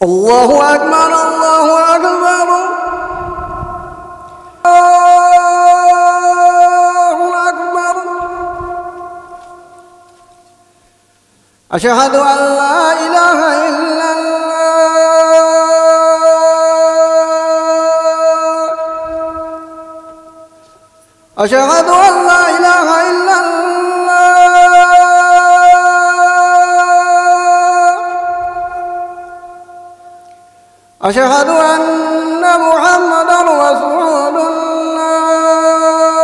الله أكبر الله أكبر الله أكبر. أشهد أن لا إله إلا الله. أشهد أن لا إله إلا الله. أشهد أن محمدًا رسول الله.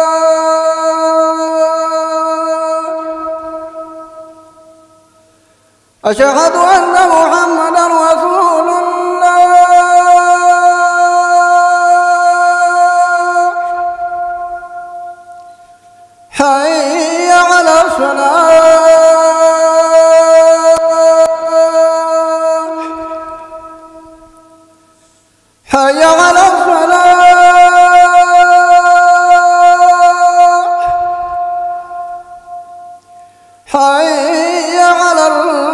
أشهد أن محمدًا رسول الله. حي على الصلاة. حي على الصلاة. حي على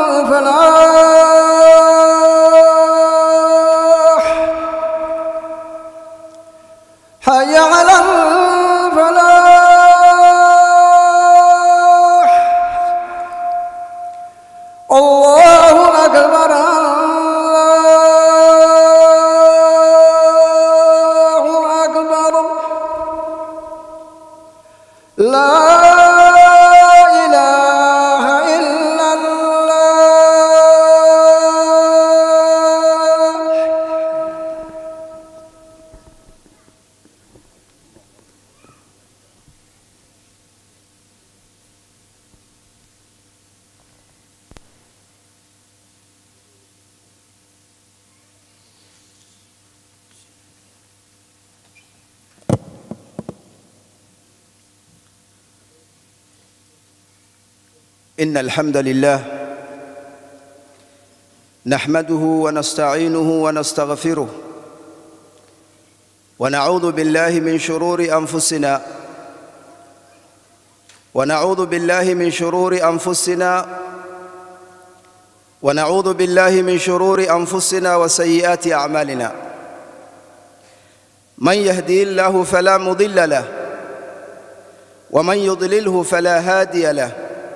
الفلاح. حي على الفلاح. الله أكبر الله أكبر. لا إله إلا الله. إن الحمد لله نحمده ونستعينه ونستغفره ونعوذ بالله من شرور أنفسنا ونعوذ بالله من شرور أنفسنا وسيئات أعمالنا. من يهدي الله فلا مضل له ومن يضلله فلا هادي له.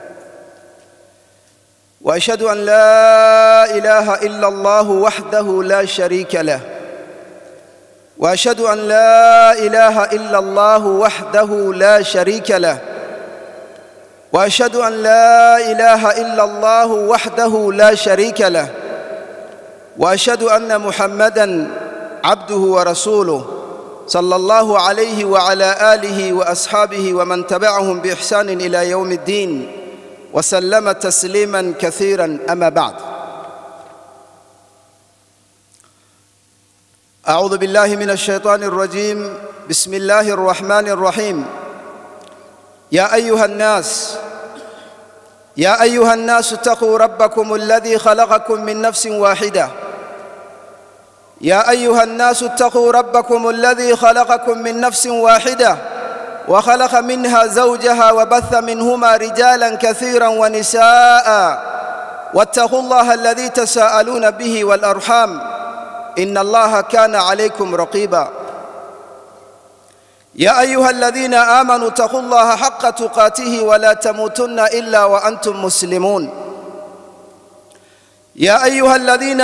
وأشهد أن لا إله إلا الله وحده لا شريك له. وأشهد أن لا إله إلا الله وحده لا شريك له. وأشهد أن لا إله إلا الله وحده لا شريك له. وأشهد أن محمدًا عبده ورسوله صلى الله عليه وعلى آله وأصحابه ومن تبعهم بإحسان إلى يوم الدين وسلم تسليماً كثيراً. أما بعد، أعوذ بالله من الشيطان الرجيم. بسم الله الرحمن الرحيم. يا أيها الناس اتقوا ربكم الذي خلقكم من نفس واحدة. يا أيها الناس اتقوا ربكم الذي خلقكم من نفس واحدة وخلق منها زوجها وبث منهما رجالاً كثيراً ونساء. واتقوا الله الذي تساءلون به والأرحام إن الله كان عليكم رقيباً. يا أيها الذين آمنوا اتقوا الله حق تقاته ولا تموتن إلا وأنتم مسلمون. يا أيها الذين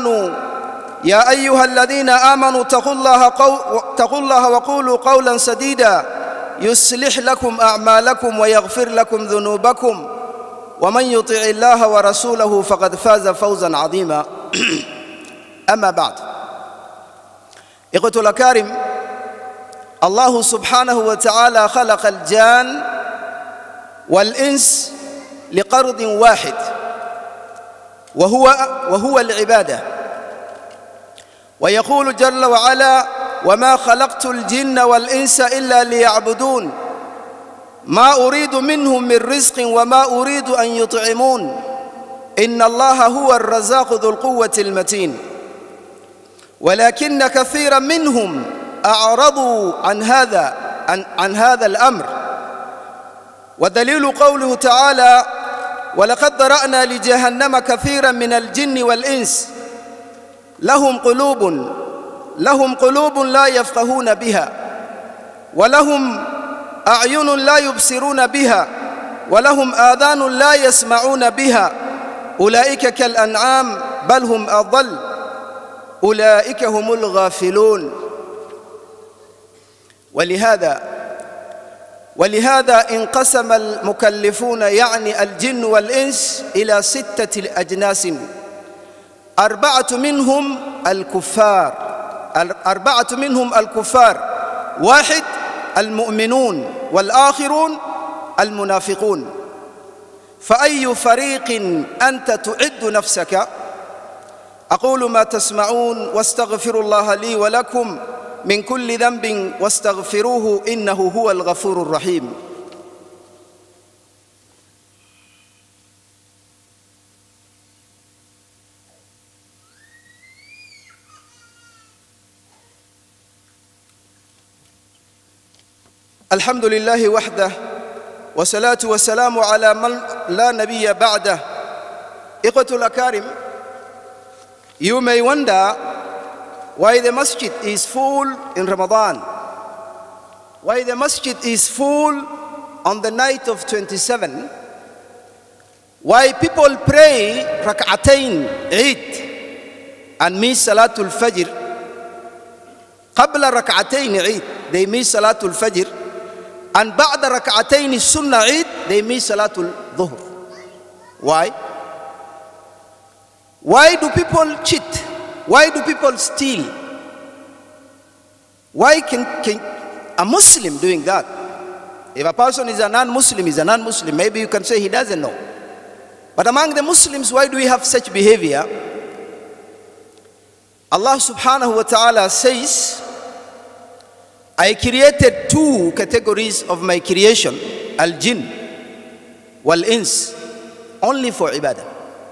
آمنوا اتقوا الله وقولوا قولاً سديداً يصلح لكم أعمالكم ويغفر لكم ذنوبكم ومن يطع الله ورسوله فقد فاز فوزاً عظيماً. أما بعد، إخوة الأكارم، الله سبحانه وتعالى خلق الجان والإنس لغرض واحد وهو العبادة. ويقول جل وعلا: وما خلقت الجن والإنس إلا ليعبدون ما أريد منهم من رزق وما أريد أن يطعمون إن الله هو الرزاق ذو القوة المتين. ولكن كثيرا منهم أعرضوا عن هذا الأمر. ودليل قوله تعالى: ولقد ذرأنا لجهنم كثيرا من الجن والإنس لهم قلوب لا يفقهون بها ولهم أعين لا يبصرون بها ولهم آذان لا يسمعون بها أولئك كالأنعام بل هم أضل أولئك هم الغافلون. ولهذا انقسم المكلفون يعني الجن والإنس إلى 6 أجناس، 4 منهم الكفار، 1 المؤمنون والآخرون المنافقون. فأي فريق أنت تعد نفسك؟ أقول ما تسمعون واستغفر الله لي ولكم من كل ذنب واستغفروه إنه هو الغفور الرحيم. الحمد لله وحده والصلاة والسلام على من لا نبي بعده. إخوة الأكارم, you may wonder why the masjid is full in Ramadan, why the masjid is full on the night of 27, why people pray rak'atayn Eid and miss Salatul Fajr. قبل ركعتين عيد they miss Salatul Fajr, and بعد ركعتين Sunnah Eid they miss Salatul Dhuhr. Why? Why do people cheat? Why do people steal? Why can a Muslim doing that? If a person is a non-Muslim, is a non-Muslim, maybe you can say he doesn't know. But among the Muslims, why do we have such behavior? Allah subhanahu wa ta'ala says, I created 2 categories of my creation, al-jinn wal-ins, only for ibadah.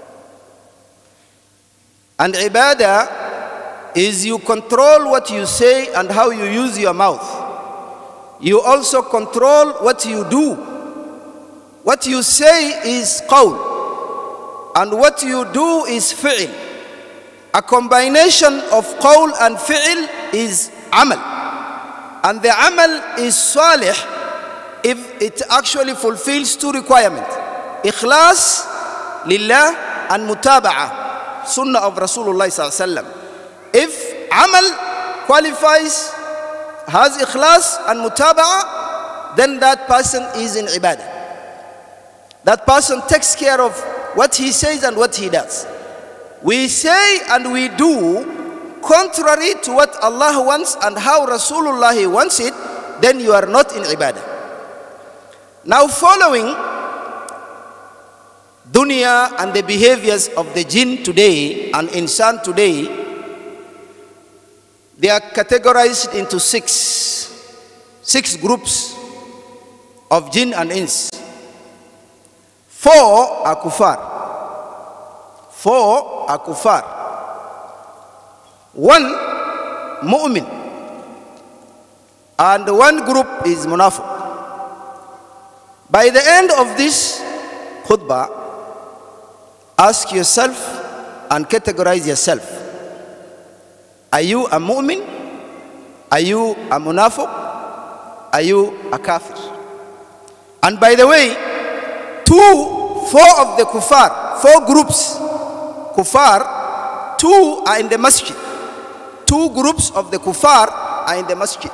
And ibadah is you control what you say and how you use your mouth. You also control what you do. What you say is qawl, and what you do is fi'l. A combination of qawl and fi'l is amal. And the amal is salih if it actually fulfills 2 requirements: ikhlas lillah and mutaba'ah, sunnah of Rasulullah sallallahu alaihi wasallam. If amal qualifies, has ikhlas and mutaba'ah, then that person is in ibadah. That person takes care of what he says and what he does. We say and we do contrary to what Allah wants and how Rasulullah wants it, then you are not in ibadah. Now, following dunya and the behaviors of the jinn today and insan today, they are categorized into 6 groups of jinn and ins. 4 are kuffar. 4 are kuffar. 1 mu'min, and 1 group is munafiq. By the end of this khutbah, ask yourself and categorize yourself. Are you a mu'min? Are you a munafiq? Are you a kafir? And by the way, 4 of the kuffar, 4 groups, kuffar, 2 are in the masjid. 2 groups of the kuffar are in the masjid.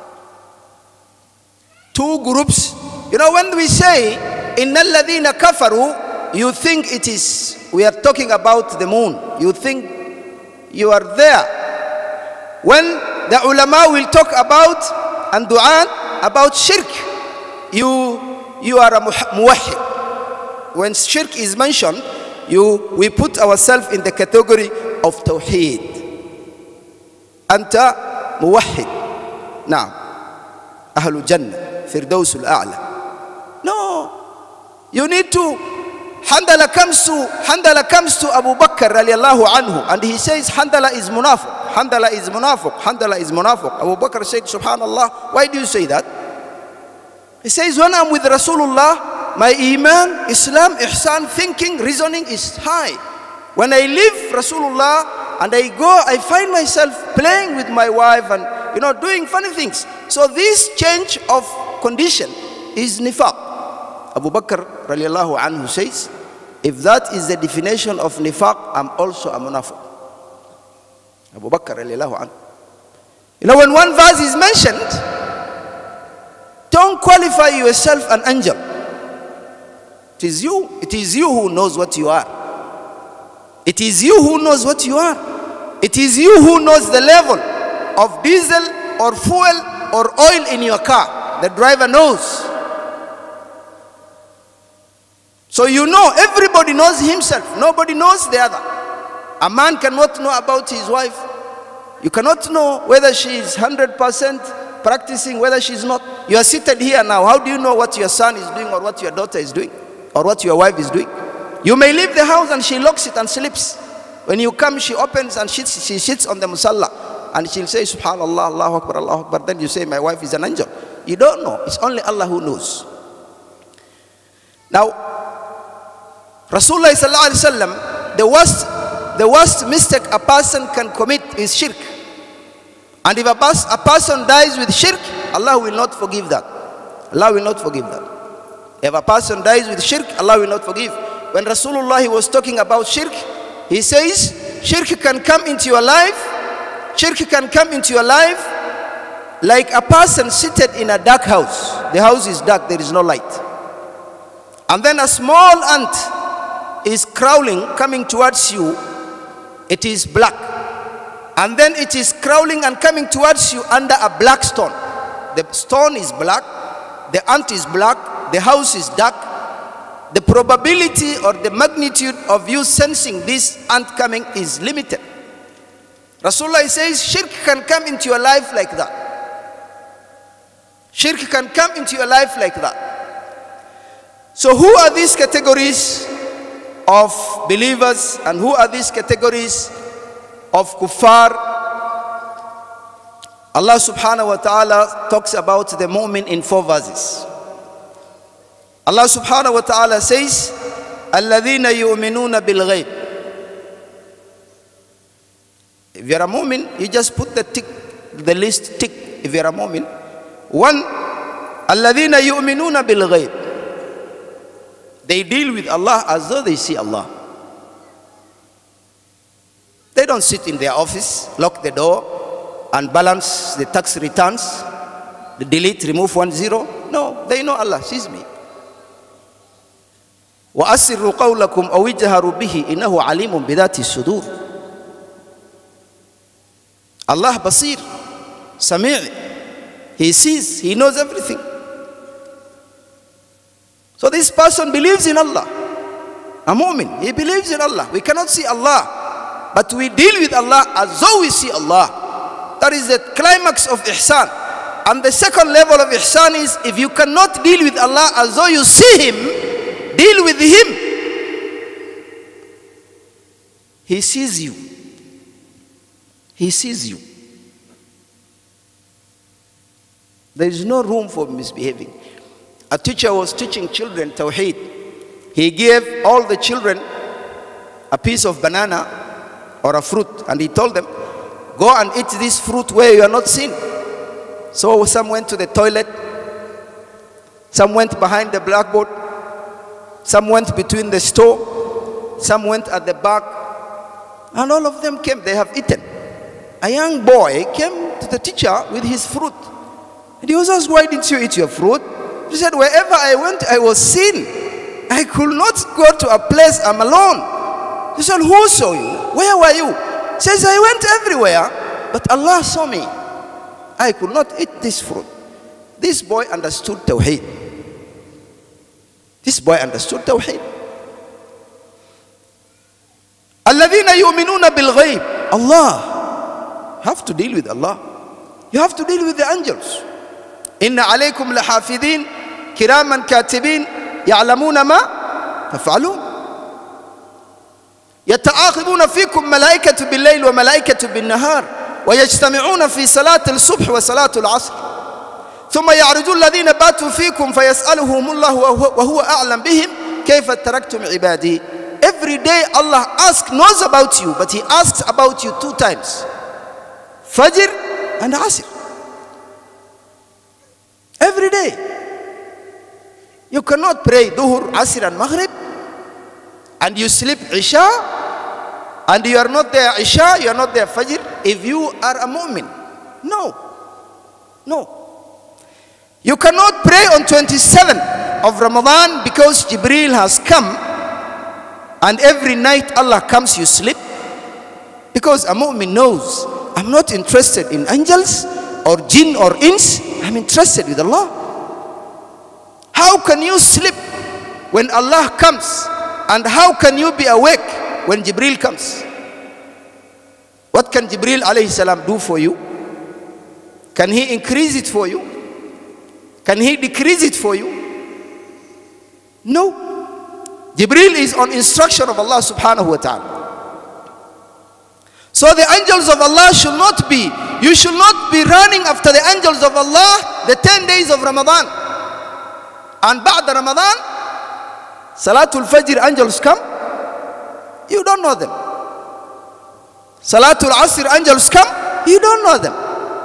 2 groups. You know, when we say innal ladhina kafaru, you think it is, we are talking about the moon. You think you are there. When the ulama will talk about and du'an about shirk, you are a muwahhid. When shirk is mentioned, we put ourselves in the category of tawheed. Anta muwahhid. Now, Ahlul Jannah, Firdausul A'la. No, you need to. Handala comes to Abu Bakr radiallahu anhu, and he says Handala is munafiq. Handala is munafiq. Handala is munafiq. Abu Bakr said, Subhanallah, why do you say that? He says, when I'm with Rasulullah, my iman, Islam, ihsan, thinking, reasoning is high. When I leave Rasulullah and I find myself playing with my wife and, doing funny things. So this change of condition is nifaq. Abu Bakr radiallahu anhu says, if that is the definition of nifaq, I'm also a munafiq. Abu Bakr radiallahu anhu. When one verse is mentioned, don't qualify yourself an angel. It is you who knows what you are. It is you who knows what you are. It is you who knows the level of diesel or fuel or oil in your car. The driver knows. So everybody knows himself. Nobody knows the other. A man cannot know about his wife. You cannot know whether she is 100% practicing, whether she's not. You are seated here now. How do you know what your son is doing or what your daughter is doing or what your wife is doing? You may leave the house and she locks it and sleeps. When you come, she opens and she sits on the musalla and she'll say, Subhanallah, Allahu Akbar, Allahu Akbar. Then you say, my wife is an angel. You don't know. It's only Allah who knows. Now, Rasulullah sallallahu alaihi wasallam, the worst mistake a person can commit is shirk. And if a person dies with shirk, Allah will not forgive that. Allah will not forgive that. If a person dies with shirk, Allah will not forgive. When Rasulullah was talking about shirk, he says, shirk can come into your life. Shirk can come into your life like a person seated in a dark house. The house is dark, there is no light. And then a small ant is crawling, coming towards you. It is black. And then it is crawling and coming towards you under a black stone. The stone is black, the ant is black, the house is dark. The probability or the magnitude of you sensing this ant coming is limited. Rasulullah says shirk can come into your life like that. Shirk can come into your life like that. So who are these categories of believers and who are these categories of kuffar? Allah subhanahu wa ta'ala talks about the mu'min in 4 verses. Allah subhanahu wa ta'ala says, الَّذِينَ يُؤْمِنُونَ بِالْغَيْبِ. If you're a mu'min, you just put the list tick. If you're a mu'min, 1, الَّذِينَ يُؤْمِنُونَ بِالْغَيْبِ. They deal with Allah as though they see Allah. They don't sit in their office, lock the door, and balance the tax returns, the delete, remove 1 0. No, they know Allah sees me. وَأَسِرُّوا قَوْلَكُمْ أَوْ اجْهَرُوا بِهِ إِنَّهُ عَلِيمٌ بِذَاتِ الصُّدُورِ. Allah Basir, Sami', He sees, He knows everything. So this person believes in Allah. A mu'min, he believes in Allah. We cannot see Allah, but we deal with Allah as though we see Allah. That is the climax of ihsan. And the second level of ihsan is, if you cannot deal with Allah as though you see Him, deal with Him. He sees you. He sees you. There is no room for misbehaving. A teacher was teaching children Tawheed. He gave all the children a piece of banana or a fruit, and he told them, go and eat this fruit where you are not seen. So some went to the toilet, some went behind the blackboard, some went between the store, some went at the back, and all of them came. They have eaten. A young boy came to the teacher with his fruit, and he was asked, why didn't you eat your fruit? He said, wherever I went, I was seen. I could not go to a place I'm alone. He said, who saw you? Where were you? He says, I went everywhere, but Allah saw me. I could not eat this fruit. This boy understood Tawheed. This boy understood Tawheed. الَّذِينَ يُؤْمِنُونَ بِالْغَيْبِ. Allah. You have to deal with Allah. You have to deal with the angels. إِنَّ عَلَيْكُمْ لَحَافِظِينَ كِرَامًا كَاتِبِينَ يَعْلَمُونَ مَا تَفْعَلُونَ يَتَعَاقِبُونَ فِيكُمْ مَلَائِكَةُ بِاللَّيْلِ وَمَلَائِكَةُ بِالنَّهَارِ وَيَجْتَمِعُونَ فِي صَلَاةِ الصُّبْحِ وَصَلَاةِ الْعَصْرِ ثُمَّ يَعْرُجُ الَّذِينَ بَاتُوا فِيكُمْ فَيَسْأَلُهُمُ اللَّهُ وَهُوَ أَعْلَمُ بِهِمْ كَيْفَ تَرَكْتُمْ عِبَادِي. every day Allah knows about you, but He asks about you 2 times. Fajr and Asr. Every day. You cannot pray Dhuhr, Asr and Maghrib and you sleep Isha, and you are not there Isha, you are not there Fajr, if you are a mu'min. No. You cannot pray on 27th of Ramadan because Jibreel has come, and every night Allah comes, you sleep. Because a mu'min knows, I'm not interested in angels or jinn or ins, I'm interested with Allah. How can you sleep when Allah comes? And how can you be awake when Jibreel comes? What can Jibreel alayhi salam do for you? Can he increase it for you? Can he decrease it for you? No. Jibreel is on instruction of Allah subhanahu wa ta'ala. So the angels of Allah should not be, you should not be running after the angels of Allah the 10 days of Ramadan. And ba'da Ramadan, Salatul Fajr angels come, you don't know them. Salatul Asr angels come, you don't know them.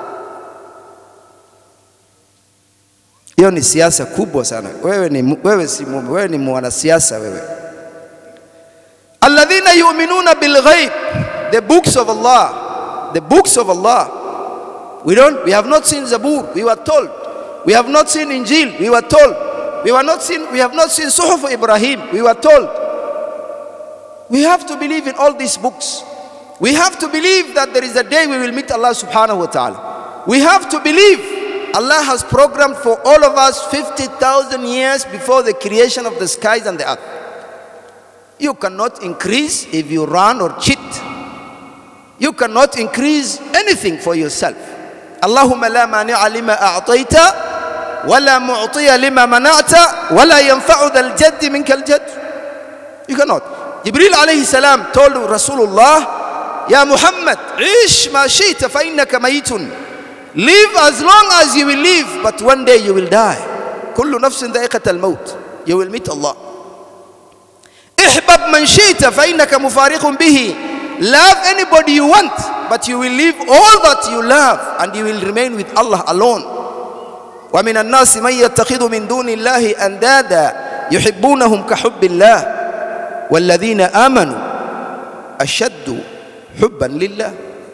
Hiyo ni siasa kubwa sana. Wewe si mume, wewe ni mwanasiasa wewe. Alladhina yu'minuna bil ghaib, the books of Allah, the books of Allah. We have not seen Zabur, we were told. We have not seen Injil, we were told. We have not seen Suhuf Ibrahim, we were told. We have to believe in all these books. We have to believe that there is a day we will meet Allah subhanahu wa ta'ala. We have to believe Allah has programmed for all of us 50,000 years before the creation of the skies and the earth. You cannot increase if you run or cheat. You cannot increase anything for yourself. Allahumma la mani'a lima a'tayta wala mu'tiya lima mana'ta wala yanfa'u dhal jaddi minka al-jadd. You cannot. Jibreel alayhi salam told Rasulullah, Ya Muhammad, ish ma shi'ta fa innaka mayitun. Live as long as you will live, but one day you will die. Kullu nafsin dha'iqat al-maut. You will meet Allah. Ihbab man shi'ta fa innaka mufariqun bihi. Love anybody you want, but you will leave all that you love and you will remain with Allah alone. وَمِنَ النَّاسِ مَنْ يَتَّخِذُ مِنْ دُونِ اللَّهِ أَنْدَادًا يُحِبُّونَهُمْ كَحُبِّ اللَّهِ وَالَّذِينَ آمَنُوا أَشَدُّ حُبًّا لِلَّهِ.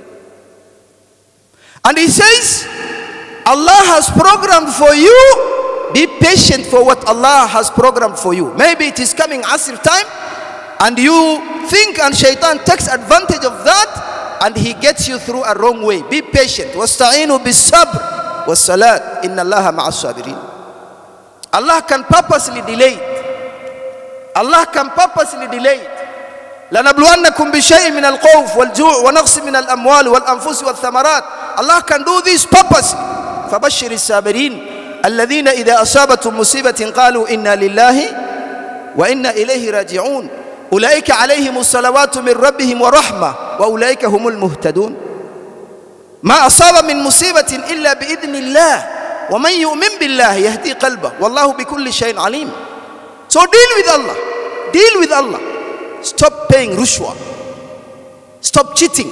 And he says, Allah has programmed for you, be patient for what Allah has programmed for you. Maybe it is coming Asr time, and you think, and shaitan takes advantage of that, and he gets you through a wrong way. Be patient. وَاسْتَعِينُوا بِالصَّبْرِ وَالصَّلَاةِ إِنَّ اللَّهَ مَعَ الصَّابِرِينَ. Allah can purposely delay it. Allah can purposely delay it. لَنَبْلُوَنَّكُمْ بِشَيْءٍ مِنَ الْخَوْفِ وَالْجُوعِ وَنَقْصٍ مِنَ الْأَمْوَالِ وَالْأَنْفُسِ وَالثَّمَرَاتِ. Allah can do this purposely. فَبَشِّرِ الصَّابِرِينَ الَّذِينَ إِذَا أَصَابَتْهُم مُّصِيبَةٌ قَالُوا إِنَّا لِلَّهِ وَإِنَّا إِلَيْهِ راجعون أولئك عليهم الصلوات من ربهم ورحمة وأولئك هم المهتدون ما أصاب من مصيبة إلا بإذن الله ومن يؤمن بالله يهدي قلبه والله بكل شيء عليم. So deal with Allah. Deal with Allah. Stop paying rushwa. Stop cheating.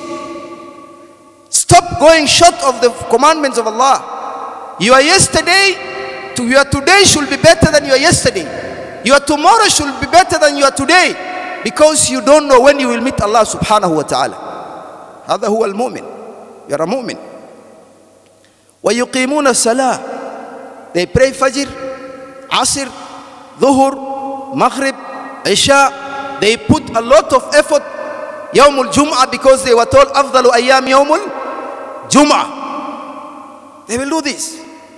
Stop going short of the commandments of Allah. Your yesterday to your today should be better than your yesterday. Your tomorrow should be better than your today, because you don't know when you will meet Allah subhanahu wa ta'ala. هذا هو المؤمن. You are a mu'min. ويقيمون الصلاة. They pray Fajr, Asr, Dhuhr, Maghrib, Isha. They put a lot of effort. يوم الجمعة, because they were told أفضل أيام يوم الجمعة. They will do this.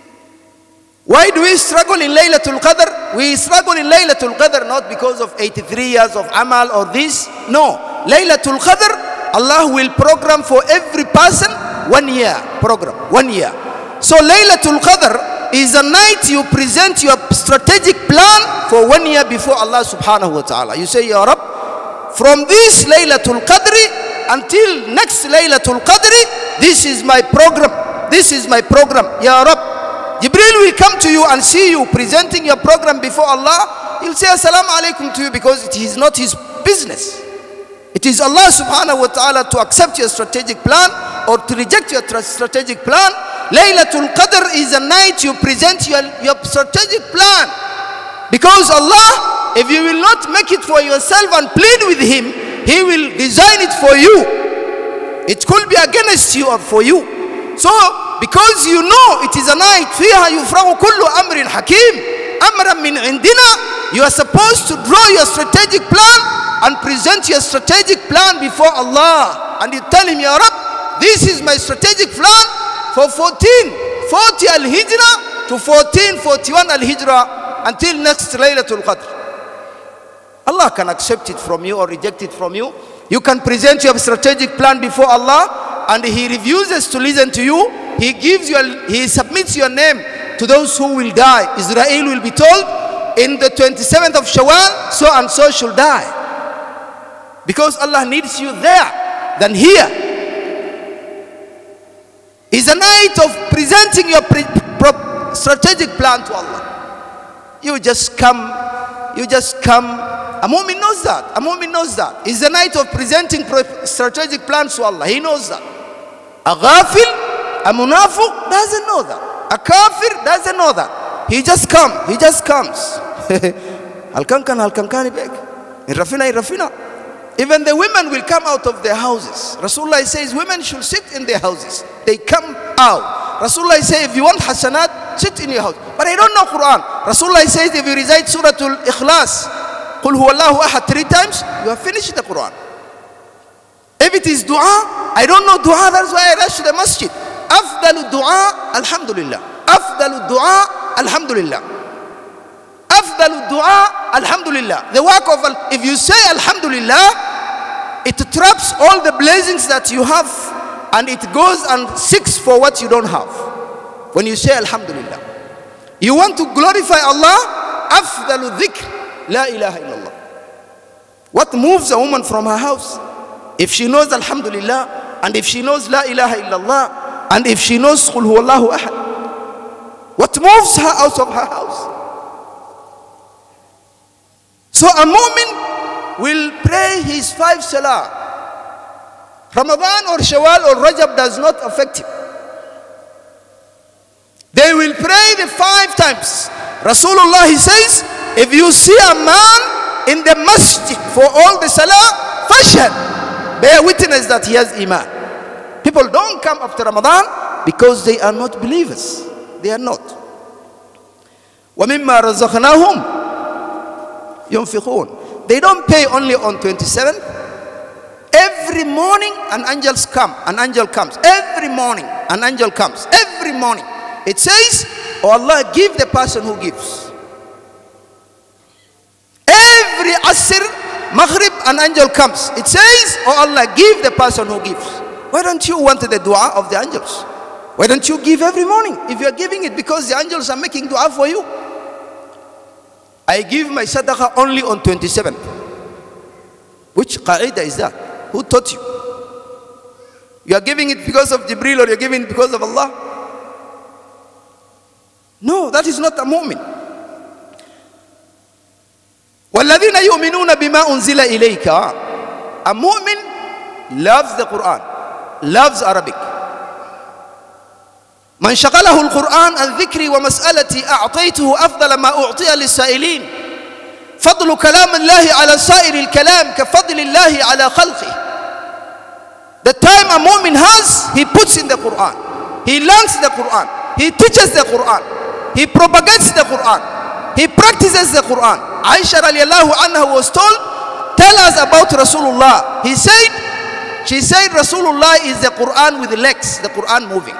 Why do we struggle in Laylatul Qadr? We struggle in Laylatul Qadr not because of 83 years of amal or this. No. Laylatul Qadr, Allah will program for every person 1 year program. 1 year. So Laylatul Qadr is a night you present your strategic plan for 1 year before Allah subhanahu wa ta'ala. You say, Ya Rab, from this Laylatul Qadr until next Laylatul Qadr, this is my program. This is my program. Ya Rab, Jibreel will come to you and see you presenting your program before Allah. He'll say assalamu alaikum to you because it is not his business. It is Allah subhanahu wa ta'ala to accept your strategic plan or to reject your strategic plan. Laylatul Qadr is a night you present your strategic plan. Because Allah, if you will not make it for yourself and plead with Him, He will design it for you. It could be against you or for you. So, because you know it is a night, فِيهَا يُفْرَغُ كُلُّ أَمْرٍ حَكِيمٍ أَمْرًا مِنْ عِنْدِنَا, you are supposed to draw your strategic plan and present your strategic plan before Allah. And you tell Him, Ya Rab, this is my strategic plan for 1440 Al-Hijrah to 1441 Al-Hijrah until next Laylatul Qadr. Allah can accept it from you or reject it from you. You can present your strategic plan before Allah, and He refuses to listen to you. He submits your name to those who will die. Israel will be told, in the 27th of Shawwal, so and so should die. Because Allah needs you there than here. It's a night of presenting your strategic plan to Allah. You just come. A mu'min knows that. A mu'min knows that. It's the night of presenting strategic plans to Allah. He knows that. A ghafil, a munafiq doesn't know that. A kafir doesn't know that. He just comes. He just comes. Al-kankani beg. In Rafina. Even the women will come out of their houses. Rasulullah says women should sit in their houses. They come out. Rasulullah says if you want hasanat, sit in your house. But I don't know Quran. Rasulullah says if you recite Surah Al-Ikhlas, Qul huwallahu ahad 3 times, you have finished the Quran. If it is dua, I don't know dua, that's why I rush to the masjid. Afdalu dua, alhamdulillah. Afdalu dua, alhamdulillah. Afdalu dua, alhamdulillah. The work of, if you say alhamdulillah, it traps all the blessings that you have, and it goes and seeks for what you don't have. When you say alhamdulillah, you want to glorify Allah. Afdalu dhikr, la ilaha illallah. What moves a woman from her house? If she knows alhamdulillah, and if she knows la ilaha illallah, and if she knows qul huwallahu ahad, what moves her out of her house? So a mu'min will pray his 5 salah. Ramadan or Shawwal or Rajab does not affect him. They will pray the 5 times. Rasulullah, he says, if you see a man in the masjid for all the salah, fashhad, bear witness that he has iman. People don't come after Ramadan because they are not believers. They are not. وَمِمَّا رَزَقْنَاهُمْ يُنْفِقُونَ. They don't pay only on 27th. Every morning an angel comes. Every morning an angel comes. Every morning. It says, oh Allah, give the person who gives. Every Asr, Maghrib, an angel comes. It says, oh Allah, give the person who gives. Why don't you want the dua of the angels? Why don't you give every morning? If you are giving it because the angels are making dua for you. I give my sadaqah only on 27th. Which qa'idah is that? Who taught you? You are giving it because of Jibreel or you are giving it because of Allah? No, that is not a mu'min. وَالَّذِينَ يُؤْمِنُونَ بِمَا أُنزِلَ إِلَيْكَ. A mu'min loves the Quran, loves Arabic. من شغله القرآن عن ذكري ومسألتي أعطيته أفضل ما أعطي للسائلين. فضل كلام الله على سائر الكلام كفضل الله على خلقه. The time a mu'min has, he puts in the Quran. He learns the Quran. He teaches the Quran. He propagates the Quran. He practices the Quran. Aisha radiallahu anha was told, tell us about Rasulullah. She said Rasulullah is the Quran with the legs, the Quran moving.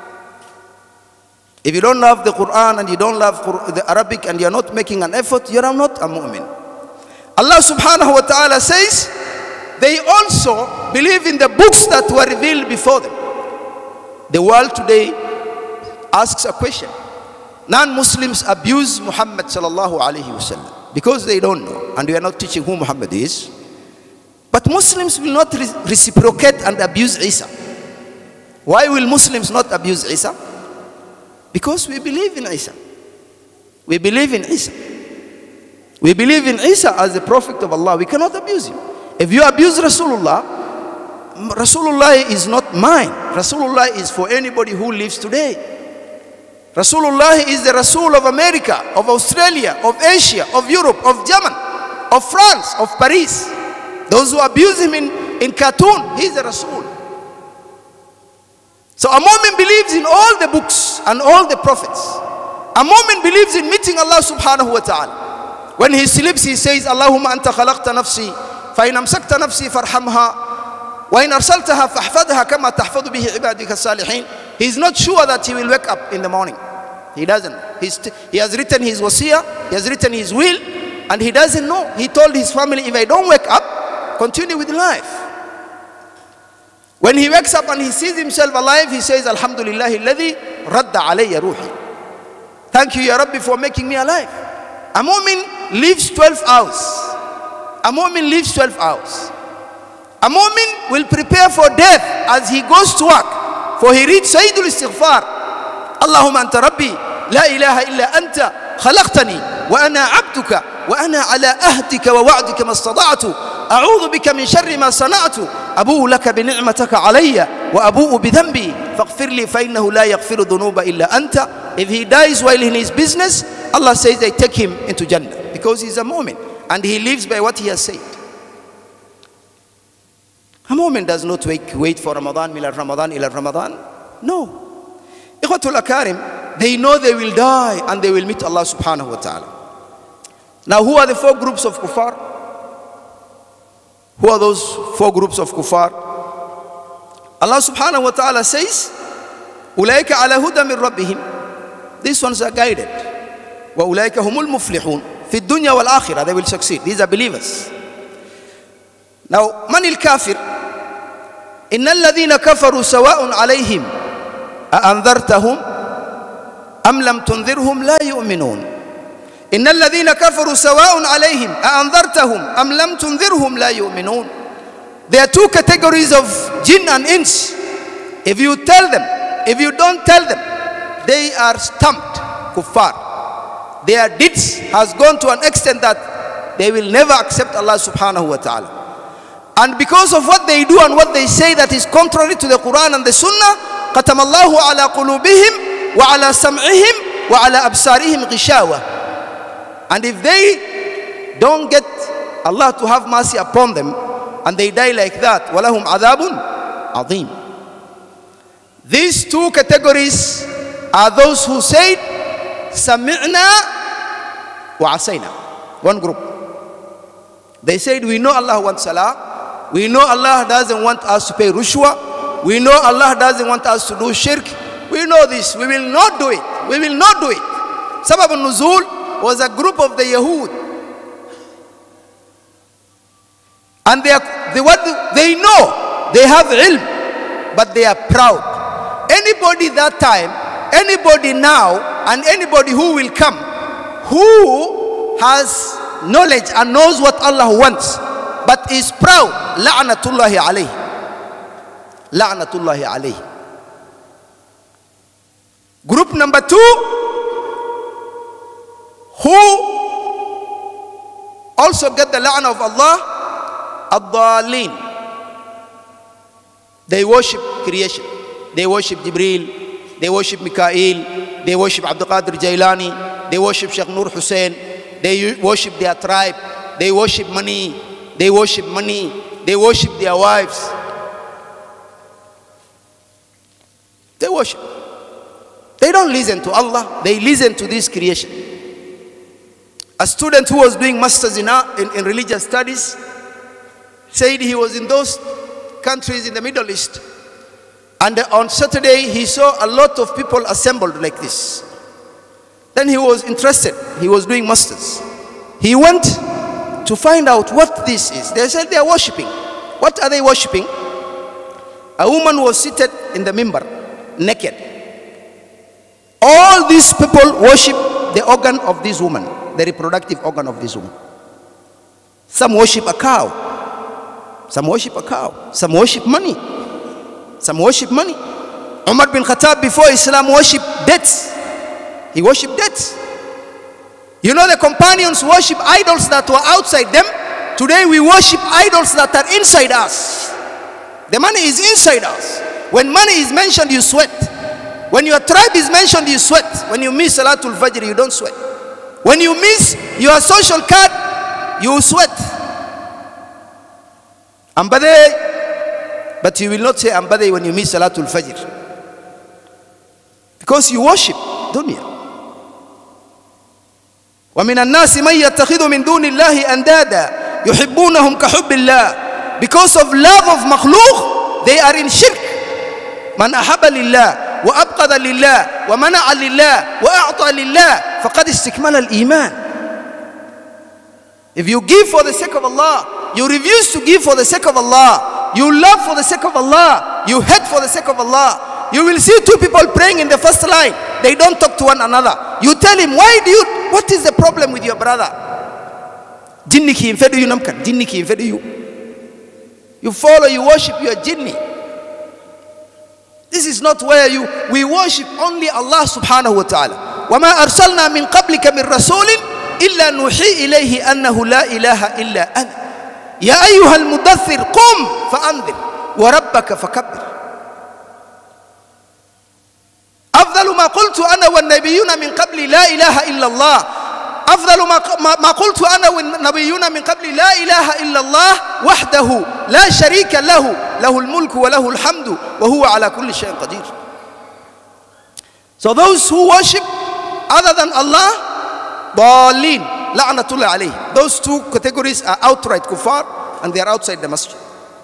If you don't love the Quran and you don't love the Arabic and you're not making an effort, you're not a mu'min. Allah subhanahu wa ta'ala says, they also believe in the books that were revealed before them. The world today asks a question. Non-Muslims abuse Muhammad sallallahu alayhi wasallam because they don't know and we are not teaching who Muhammad is. But Muslims will not reciprocate and abuse Isa. Why will Muslims not abuse Isa? Because we believe in Isa. We believe in Isa. We believe in Isa as the prophet of Allah. We cannot abuse him. If you abuse Rasulullah, Rasulullah is not mine. Rasulullah is for anybody who lives today. Rasulullah is the Rasul of America, of Australia, of Asia, of Europe, of Germany, of France, of Paris. Those who abuse him in cartoon, he is the Rasul. So a mu'min believes in all the books and all the prophets. A mu'min believes in meeting Allah subhanahu wa ta'ala. When he sleeps, he says, Allahumma anta khalaqta nafsi, fa in amsakta nafsi farhamha, wa in arsaltaha fahfadha kama tahfadu bihi ibadika salihin. He is not sure that he will wake up in the morning. He doesn't. He has written his wasiyah, he has written his will, and he doesn't know. He told his family, if I don't wake up, continue with life. When he wakes up and he sees himself alive, he says, Alhamdulillahi alladhi radda alayya ruhi. Thank you, Ya Rabbi, for making me alive. A mu'min lives 12 hours. A mu'min lives 12 hours. A mu'min will prepare for death as he goes to work. For he reads Sayyidul Istighfar. Allahumma anta rabbi, la ilaha illa anta, khalaqtani, wa ana abduka, wa ana ala ahdika wa wa'dika ma istada'tu, a'udhu bika min sharri ma sana'tu, abu'u laka bi ni'mataka alayya, wa abu'u bi dhanbi, faghfir li fa innahu la yaghfiru dhunuba illa anta. If he dies while in his business, Allah says they take him into Jannah because he's a mu'min and he lives by what he has said. A mu'min does not wait for Ramadan, ila Ramadan, ila Ramadan. No. Ikhwatul Akarim, they know they will die and they will meet Allah subhanahu wa ta'ala. Now, who are the 4 groups of kuffar? Who are those 4 groups of kuffar? Allah subhanahu wa ta'ala says, Ulaika ala huda min rabbihim. These ones are guided. Wa ulaika humul muflihun. Fi dunya wal akhirah, they will succeed. These are believers. Now, manil kafir? Inna alladhina kafaru sawa'un alayhim. أأنذرتهم أم لم تنذرهم لا يؤمنون إن الذين كفروا سواء عليهم أأنذرتهم أم لم تنذرهم لا يؤمنون. There are 2 categories of jinn and ins. If you tell them, if you don't tell them, they are stumped, kuffar. Their deeds has gone to an extent that they will never accept Allah subhanahu wa ta'ala. And because of what they do and what they say that is contrary to the Quran and the Sunnah, ختم الله على قلوبهم وعلى سمعهم وعلى أبصارهم غشاوة. And if they don't get Allah to have mercy upon them and they die like that, وَلَهُمْ عَذَابٌ عَظِيمٌ. These 2 categories are those who said سَمِعْنَا وَعَصَيْنَا. One group. They said, we know Allah wants salah, we know Allah doesn't want us to pay rushwa, we know Allah doesn't want us to do shirk. We know this. We will not do it. We will not do it. Sabab al-Nuzul was a group of the Yahud. And they know, they have ilm, but they are proud. Anybody that time, anybody now, and anybody who will come, who has knowledge and knows what Allah wants, but is proud, la'natullahi alayhi. La'natullahi alayhi. Group number 2, who also get the la'na of Allah, ad-dallin. They worship creation. They worship Jibreel, they worship Mikael, they worship Abdul Qadir Jailani, they worship Sheikh Nur Hussain, they worship their tribe, they worship money, they worship money, they worship their wives. They worship. They don't listen to Allah, they listen to this creation. A student who was doing masters in religious studies said he was in those countries in the Middle East, and on Saturday he saw a lot of people assembled like this. Then he was interested, he was doing masters. He went to find out what this is. They said they are worshipping. What are they worshipping? A woman was seated in the mimbar, naked. All these people worship the organ of this woman, the reproductive organ of this woman. Some worship a cow, some worship a cow, some worship money, some worship money. Umar bin Khattab before Islam worshipped dates. He worshipped dates. You know, the companions worship idols that were outside them. Today we worship idols that are inside us. The money is inside us. When money is mentioned, you sweat. When your tribe is mentioned, you sweat. When you miss Salatul Fajr, you don't sweat. When you miss your social card, you sweat. Ambade, but you will not say Ambade when you miss Salatul Fajr, because you worship dunya. وَمِنَ النَّاسِ مَنْ يَتَّخِذُ مِنْ دُونِ اللَّهِ أَنْدَادًا يُحِبُّونَهُمْ كَحُبِّ اللَّهِ. Because of love of makhluk, they are in shirk. مَنْ أَحَبَّ لِلَّهِ وَأَبْقَدَ لِلَّهِ وَمَنَعَ لِلَّهِ وَأَعْطَى لِلَّهِ فَقَدْ اسْتَكْمَلَ الْإِيمَانِ. If you give for the sake of Allah, you refuse to give for the sake of Allah, you love for the sake of Allah, you hate for the sake of Allah. You will see two people praying in the first line. They don't talk to one another. You tell him, what is the problem with your brother? Jinni ki infedu you namkan. Jinni ki infedu you. You follow, you worship your jinni. This is not where we worship only Allah subhanahu wa ta'ala. وَمَا أَرْسَلْنَا مِنْ قَبْلِكَ مِنْ رَسُولٍ إِلَّا نُوحِي إِلَيْهِ أَنَّهُ لَا إِلَهَ إِلَّا أَنَا يَا أَيُّهَا الْمُدَّثِّرْ قُمْ فَأَنذِرْ وَرَبَّكَ فَكَبِّرْ. أفضل ما قلت أنا والنبيون من قبل لا إله إلا الله. أفضل ما قلت أنا والنبيون من قبل لا إله إلا الله وحده لا شريك له له الملك وله الحمد وهو على كل شيء قدير. So those who worship other than Allah, ضالين لعنة الله عليه. Those two categories are outright kuffar and they are outside the masjid.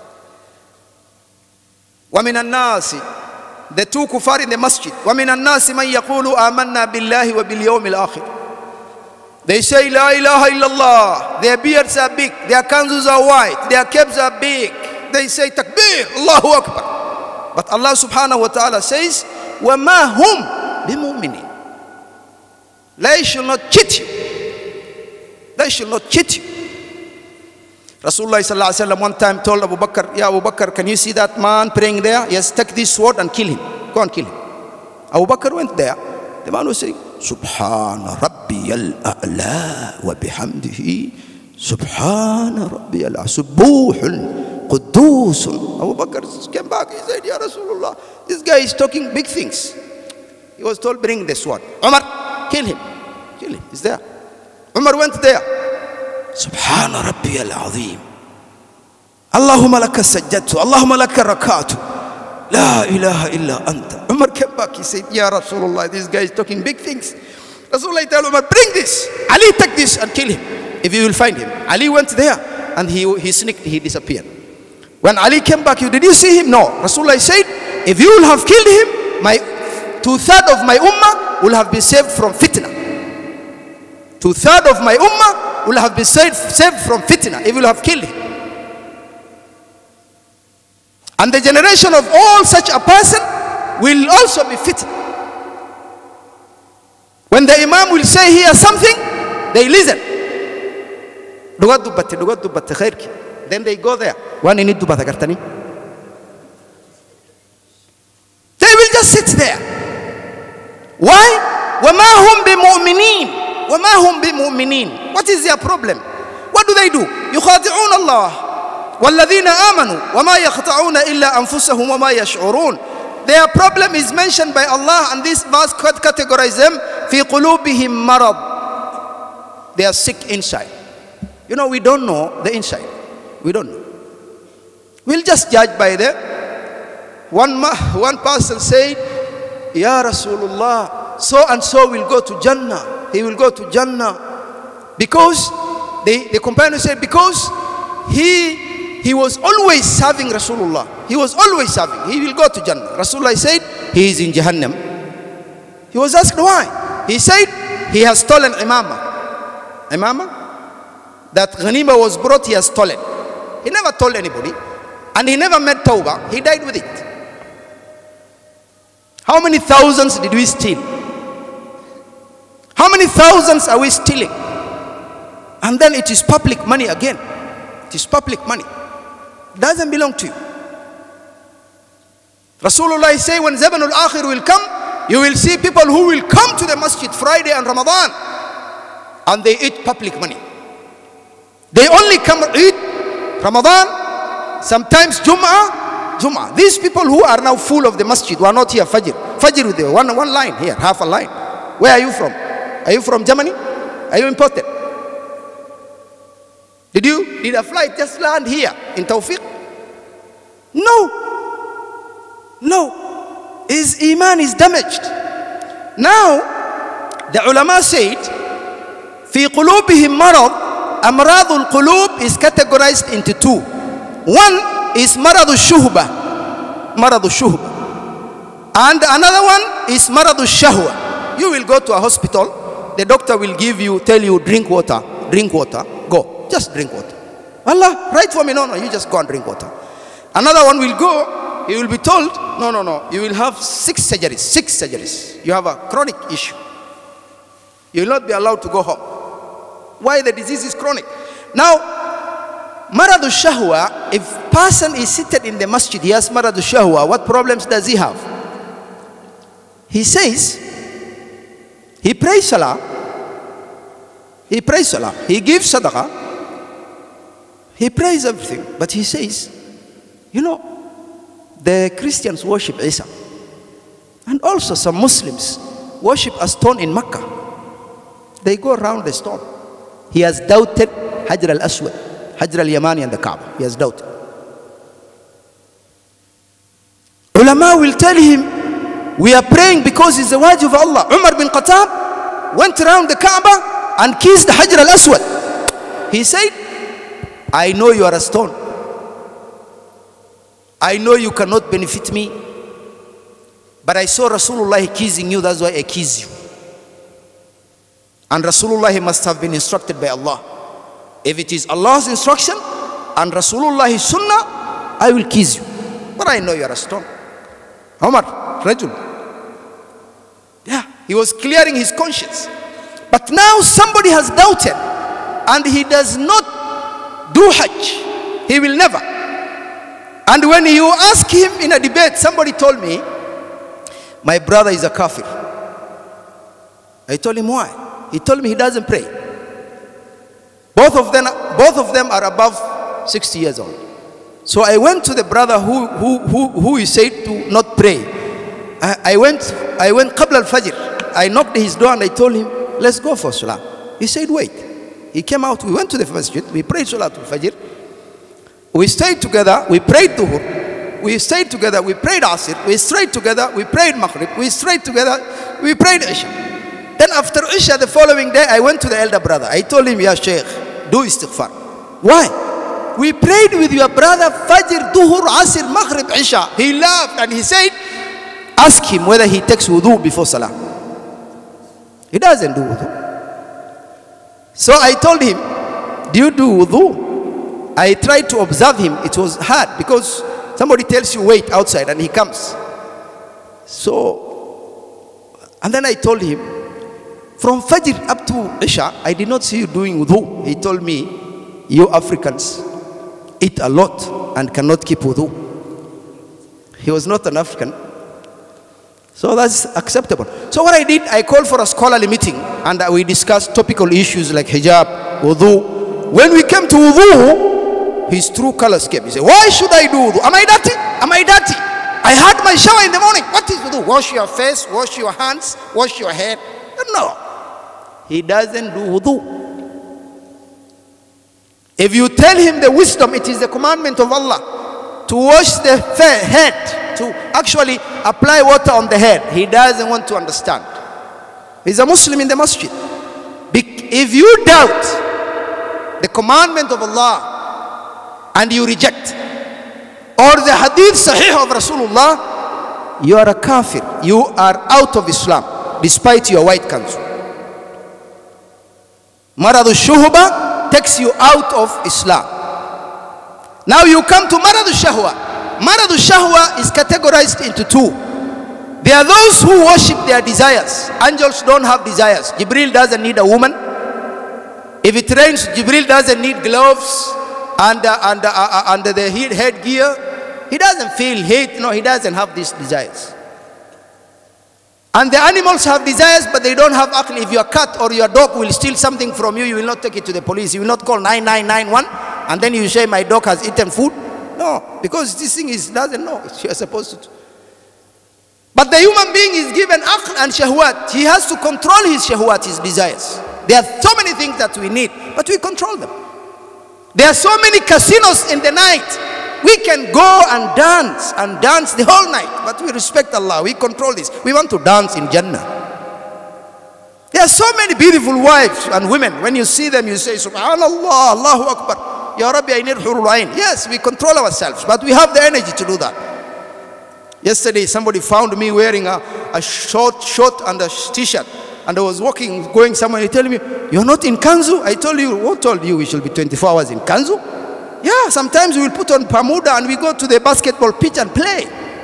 ومن الناس, the two kuffar in the masjid. وَمِنَ النَّاسِ مَنْ يَقُولُ آمَنَّا بِاللَّهِ وَبِالْيَوْمِ الْآخِرِ. They say La ilaha illallah. Their beards are big, their kanzus are white, their capes are big. They say takbir, Allahu Akbar. But Allah subhanahu wa ta'ala says, وَمَا هُمْ بِمُؤْمِنِينَ. They shall not cheat you. They shall not cheat you. Rasulullah sallallahu alaihi wasallam one time told Abu Bakr, Ya Abu Bakr, can you see that man praying there? Yes, take this sword and kill him. Go and kill him. Abu Bakr went there. The man was saying, Subhana Rabbiyal A'la wa bihamdihi Subhana Rabbiyal A'la Subuhun Qudusun. Abu Bakr came back. He said, Ya Rasulullah, this guy is talking big things. He was told, bring the sword. Umar, kill him. Kill him. He's there. Umar went there. Subhana Rabbi al-Azim. Allahumma laka sajjatu. Allahumma laka rakatu. La ilaha illa anta. Umar came back. He said, Ya Rasulullah, this guy is talking big things. Rasulullah told Umar, bring this. Ali, take this and kill him, if you will find him. Ali went there and he sneaked, he disappeared. When Ali came back, did you see him? No. Rasulullah said, if you will have killed him, my 2/3 of my ummah will have been saved from fitna. 2/3 of my ummah will have been saved from fitna if you will have killed him. And the generation of all such a person will also be fitna. When the imam will say here something, they listen. Then they go there. They will just sit there. Why? وَمَا هُمْ بِمُؤْمِنِينَ. وَمَا هُمْ بِمُؤْمِنِينَ. What is their problem? What do? يُخَادِعُونَ اللَّهِ وَالَّذِينَ آمَنُوا وَمَا يَخْدَعُونَ إِلَّا أَنفُسَهُمْ وَمَا يَشْعُرُونَ. Their problem is mentioned by Allah, and this verse categorize them فِي قُلُوبِهِمْ مَرَض. They are sick inside. You know, we don't know the inside. We don't know. We'll just judge by the one person said, Ya Rasulullah, so and so will go to Jannah. He will go to Jannah because the companion said, because he was always serving Rasulullah. He was always serving. He will go to Jannah. Rasulullah said, he is in Jahannam. He was asked why. He said, he has stolen imamah. Imamah? That ghanima was brought, he has stolen. He never told anybody. And he never made tawbah. He died with it. How many thousands did we steal? How many thousands are we stealing? And then it is public money again. It is public money. It doesn't belong to you. Rasulullah say, when Zabanul Akhir will come, you will see people who will come to the masjid Friday and Ramadan. and they eat public money. They only come eat Ramadan, sometimes Jum'ah. These people who are now full of the masjid, who are not here Fajr with one line here, half a line. Where are you from? Are you from Germany? Are you imported? Did a flight just land here in Tawfiq? No. His iman is damaged. Now, the ulama said, في قلوبهم مرض. أمراض القلوب is categorized into two. One is مرض الشهبة, and another one is مرض الشهوة. You will go to a hospital, the doctor will tell you, drink water, go, just drink water. Allah, write for me, no, you just go and drink water. Another one will go, he will be told, no, you will have 6 surgeries. You have a chronic issue. You will not be allowed to go home. Why? The disease is chronic. Now, maradu shahwa, if person is seated in the masjid, he has maradu shahwa, what problems does he have? He says, he prays salah, he gives sadaqah, he prays everything, but he says, the Christians worship Isa, and also some Muslims worship a stone in Mecca. They go around the stone. He has doubted Hajr al-Aswad, Hajr al-Yamani and the Kaaba. He has doubted. Ulama will tell him, we are praying because it's the wajib of Allah. Umar bin Khattab went around the Kaaba and kissed Hajr al-Aswad. He said, I know you are a stone. I know you cannot benefit me. But I saw Rasulullah kissing you, that's why I kiss you. And Rasulullah must have been instructed by Allah. If it is Allah's instruction and Rasulullah's sunnah, I will kiss you. But I know you are a stone. Umar, Rajul. Yeah, he was clearing his conscience. But now somebody has doubted and he does not do Hajj. He will never. And when you ask him in a debate, somebody told me, my brother is a kafir. I told him why. He told me he doesn't pray. Both of them are above 60 years old. So I went to the brother who he said to not pray. I went Qabla al-Fajr. I knocked his door and I told him, let's go for Salah. He said, wait. He came out, we went to the masjid, we prayed Salah al-Fajr. We stayed together, we prayed Dhuhr. We stayed together, we prayed Asr. We stayed together, we prayed Maghrib. We stayed together, we prayed Isha. Then after Isha, the following day, I went to the elder brother. I told him, Ya Shaykh, do istighfar. Why? We prayed with your brother Fajr, Dhuhr, Asr, Maghrib, Isha. He laughed and he said, ask him whether he takes wudu before Salah. He doesn't do wudu. So I told him, do you do wudu? I tried to observe him. It was hard because somebody tells you wait outside and he comes. So, and then I told him, from Fajr up to Isha, I did not see you doing wudu. He told me, you Africans eat a lot and cannot keep wudu. He was not an African. So that's acceptable. So what I did, I called for a scholarly meeting and we discussed topical issues like hijab, wudu. When we came to wudu, his true colors came. He said, why should I do wudu? Am I dirty? I had my shower in the morning. What is wudu? Wash your face, wash your hands, wash your head. No. He doesn't do wudu. If you tell him the wisdom, it is the commandment of Allah to wash the head, to actually apply water on the head. He doesn't want to understand. He's a Muslim in the masjid. If you doubt the commandment of Allah and you reject, or the hadith sahih of Rasulullah, you are a kafir. You are out of Islam, despite your white kanzu. Maradu shuhba takes you out of Islam. Now you come to Maradu shahwa. Maradu shahwa is categorized into two. There are those who worship their desires. Angels don't have desires. Jibril doesn't need a woman. If it rains, Jibril doesn't need gloves and the headgear. He doesn't feel hate. No, he doesn't have these desires. And the animals have desires, but they don't have aql. If your cat or your dog will steal something from you, you will not take it to the police. You will not call 9991, and then you say, my dog has eaten food. No, because this thing doesn't know. You are supposed to. But the human being is given aql and shahwat. He has to control his shahwat, his desires. There are so many things that we need, but we control them. There are so many casinos in the night. We can go and dance the whole night, but we respect Allah. We control this. We want to dance in Jannah. There are so many beautiful wives and women. When you see them, you say, Subhanallah, Allahu Akbar. Ya Rabbi, I need hurul ain. Yes, we control ourselves, but we have the energy to do that. Yesterday, somebody found me wearing a short and a t-shirt, and I was going somewhere. He told me, you're not in kanzu? I told you, who told you we should be 24 hours in kanzu? Yeah, sometimes we will put on Bermuda and we go to the basketball pitch and play.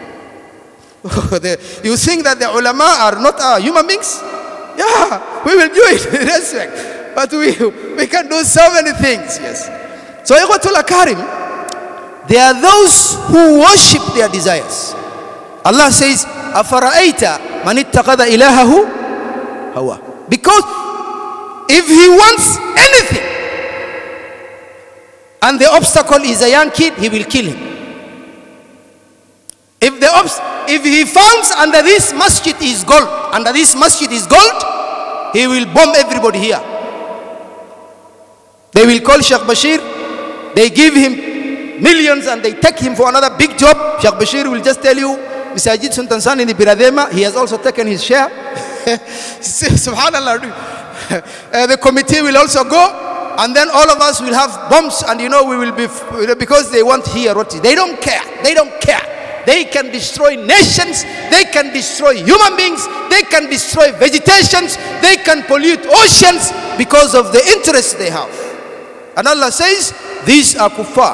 You think that the ulama are not human beings? Yeah, we will do it in respect. But we can do so many things, yes. So, Ikhwatul Akarim, there are those who worship their desires. Allah says, أَفَرَأَيْتَ مَنِ اتَّخَذَ إِلَهَهُ هَوَى. Because if he wants anything, and the obstacle is a young kid, he will kill him. If he finds under this masjid is gold, he will bomb everybody here. They will call Sheikh Bashir, they give him millions and they take him for another big job. Sheikh Bashir will just tell you, Mr. Ajit Sultan in the Biradema, he has also taken his share. Subhanallah. The committee will also go. And then all of us will have bombs, and we will be, because they want here roti. They don't care. They can destroy nations, they can destroy human beings, they can destroy vegetations, they can pollute oceans because of the interests they have. And Allah says, these are kuffar.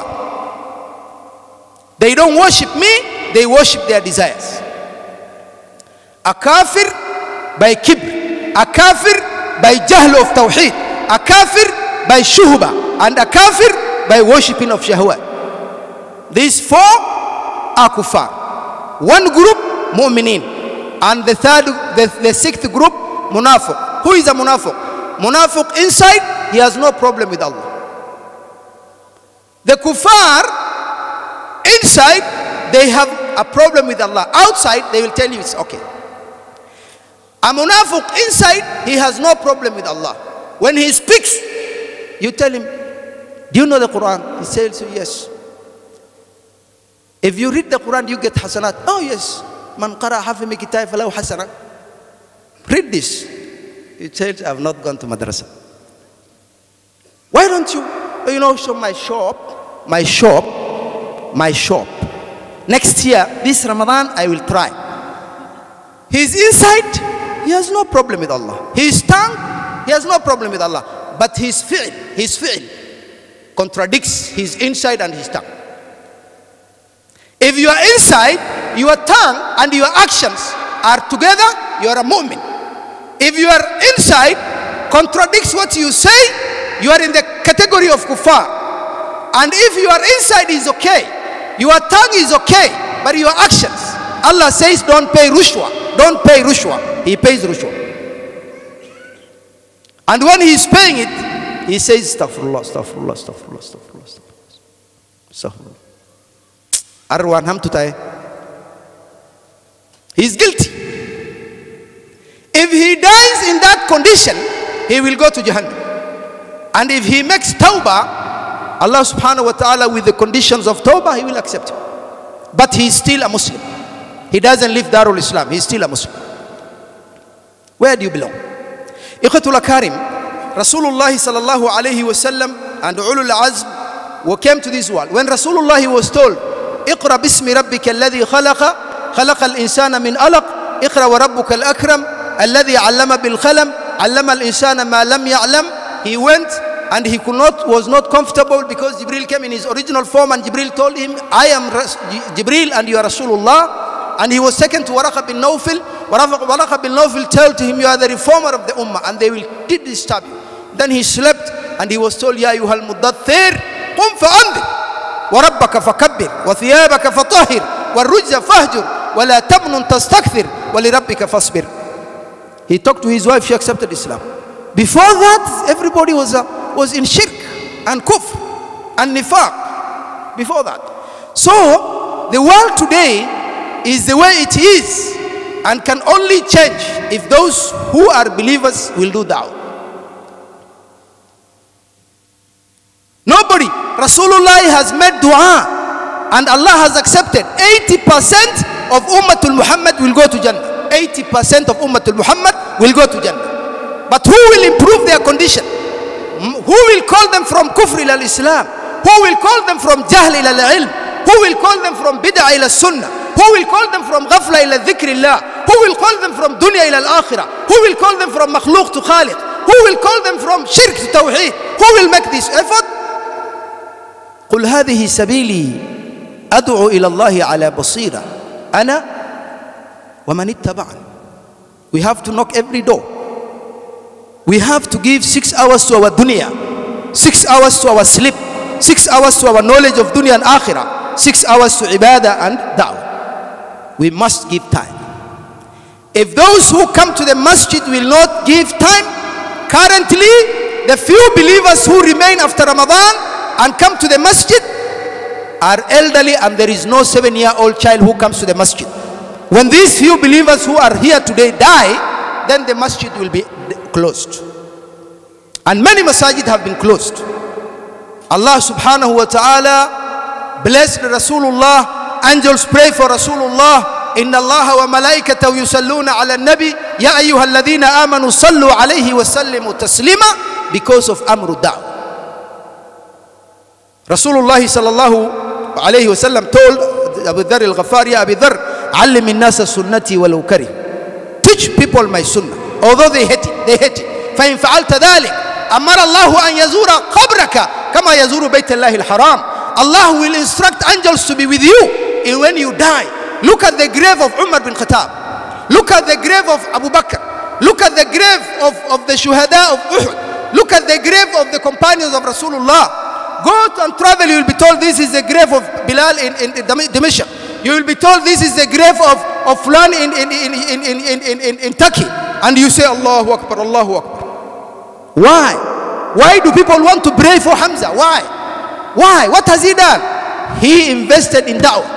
They don't worship me, they worship their desires. A kafir by kibr, a kafir by jahl of tawheed, a kafir by shuhba, and a kafir by worshipping of shahwat. These four are kuffar. One group, mu'minin, and the sixth group, munafiq. Who is a munafiq? Munafiq inside, he has no problem with Allah. The kuffar inside, they have a problem with Allah. Outside, they will tell you it's okay. A munafiq inside, he has no problem with Allah. When he speaks, you tell him, do you know the Quran? He says, yes. If you read the Quran, you get hasanat. Oh yes. Man qara hafi min kitab falahu hasana. Read this. He says, I have not gone to madrasa. Why don't you? So my shop. Next year, this Ramadan, I will try. His inside, he has no problem with Allah. His tongue, he has no problem with Allah. But his fi'l contradicts his inside and his tongue. If you are inside, your tongue and your actions are together, you are a mu'min. If you are inside, contradicts what you say, you are in the category of kuffar. And if your inside is okay, your tongue is okay, but your actions, Allah says don't pay rushwa. Don't pay rushwa. He pays rushwa. And when he is paying it, he says, astaghfirullah, astaghfirullah, astaghfirullah, astaghfirullah, astaghfirullah. Arwan hamtutai. He is guilty. If he dies in that condition, he will go to Jahannam. And if he makes tawbah, Allah subhanahu wa ta'ala with the conditions of tawbah, he will accept him. But he is still a Muslim. He doesn't leave Darul Islam. He is still a Muslim. Where do you belong? Ikhwatul Akarim, Rasulullah sallallahu alayhi wa sallam and Ulul Azm who came to this world. When Rasulullah was told, Iqra bismi rabbika alladhi khalaqa al-insana min alaq, Iqra wa rabbuka al-akram, alladhi allama bil qalam, allama al-insana ma lam ya'lam. He went and he was not comfortable because Jibril came in his original form and Jibril told him, I am Jibril and you are Rasulullah. And he was taken to Waraqah bin Nawfil. Waraqah bin Nawfil told him, you are the reformer of the ummah and they did disturb you. Then he slept and he was told, Ya ayyuhal muddathir, qum fa'andir, wa rabbaka fakabbir, wa thiyabaka fatahhir, wa rujza fahjur, wa la tabnun tastakthir, wa li rabbika fasbir. He talked to his wife, she accepted Islam. Before that, everybody was in shirk and kufr and nifaq. Before that. So, the world today is the way it is and can only change if those who are believers will do da'wah. Nobody. Rasulullah has made dua and Allah has accepted. 80% of Ummatul Muhammad will go to Jannah. 80% of Ummatul Muhammad will go to Jannah. But who will improve their condition? Who will call them from kufr ila al-Islam? Who will call them from jahl ila al-ilm? Who will call them from bid'ah ila sunnah? Who will call them from ghafla ila dhikrillah? Who will call them from dunya ila al-akhirah? Who will call them from makhluq to khaliq? Who will call them from shirk to tawheed? Who will make this effort? قل هذه سبيلي أدعو إلى الله على بصيرة أنا ومن اتبعني. We have to knock every door. We have to give 6 hours to our dunya, 6 hours to our sleep, 6 hours to our knowledge of dunya and akhirah, 6 hours to ibadah and da'wah. We must give time. If those who come to the masjid will not give time, currently the few believers who remain after Ramadan and come to the masjid are elderly, and there is no 7-year-old child who comes to the masjid. When these few believers who are here today die, then the masjid will be closed. And many masajid have been closed. Allah subhanahu wa ta'ala blessed Rasulullah. Angels pray for Rasulullah. Inna Allah wa malaikatahu yusalluna ala nabi ya ayyuha alladhina amanu sallu alayhi wa sallimu taslima, because of amru da'wah. Rasulullah sallallahu alayhi wa sallam told Abu Dharr al-Ghaffari, Ya Abu Dharr, allim an-nasa sunnati walau karih. Teach people my sunnah, although they hate it. فإن فعلت ذلك أمر الله أن يزور قبرك كما يزور بيت الله الحرام. Allah will instruct angels to be with you when you die. Look at the grave of Umar bin Khattab. Look at the grave of Abu Bakr. Look at the grave of the shuhada of Uhud. Look at the grave of the companions of Rasulullah. Go and travel, you will be told this is the grave of Bilal in Damascus. You will be told this is the grave of Fulan in Turkey. And you say Allahu Akbar, Allahu Akbar. Why? Why do people want to pray for Hamza? Why? Why? What has he done? He invested in da'wah.